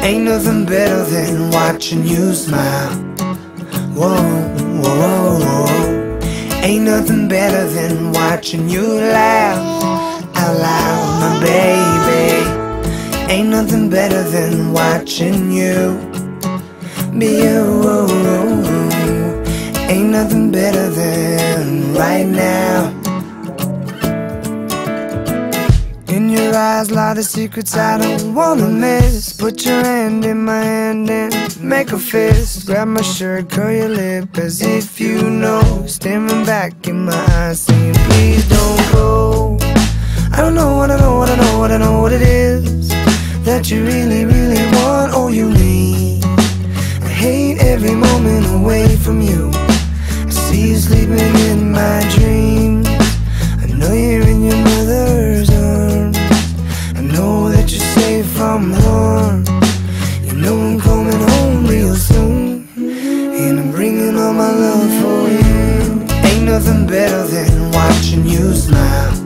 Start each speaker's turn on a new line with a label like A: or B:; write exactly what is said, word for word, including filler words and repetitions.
A: Ain't nothing better than watching you smile. Whoa, whoa, whoa, whoa. Ain't nothing better than watching you laugh out loud, my baby. Ain't nothing better than watching you be you. Ain't nothing better than right now. In your eyes lie the secrets I don't wanna miss. Put your hand in my hand and make a fist. Grab my shirt, curl your lip as if you know. Staring back in my eyes saying please don't go. I don't know what I know, what I know, what I know what it is that you really, really want or you need. I hate every moment away from you. I see you sleeping in my dreams. I know you're in your mother's arms. I know that you're safe from harm. You know I'm coming home real soon, and I'm bringing all my love for you. Ain't nothing better than watching you smile.